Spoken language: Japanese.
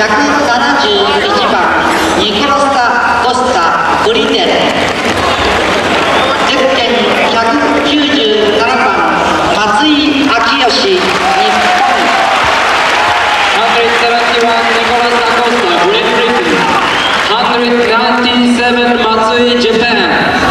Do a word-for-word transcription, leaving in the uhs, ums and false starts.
ひゃくななじゅういちばんニコラスタ・コスタ・ブリテン、ゼッケンひゃくきゅうじゅうななばん松井章圭、日本。 ひゃくななじゅういちニコラスタ・コスタ、グレートブリテン。ひゃくななじゅうなな松井、ジャパン。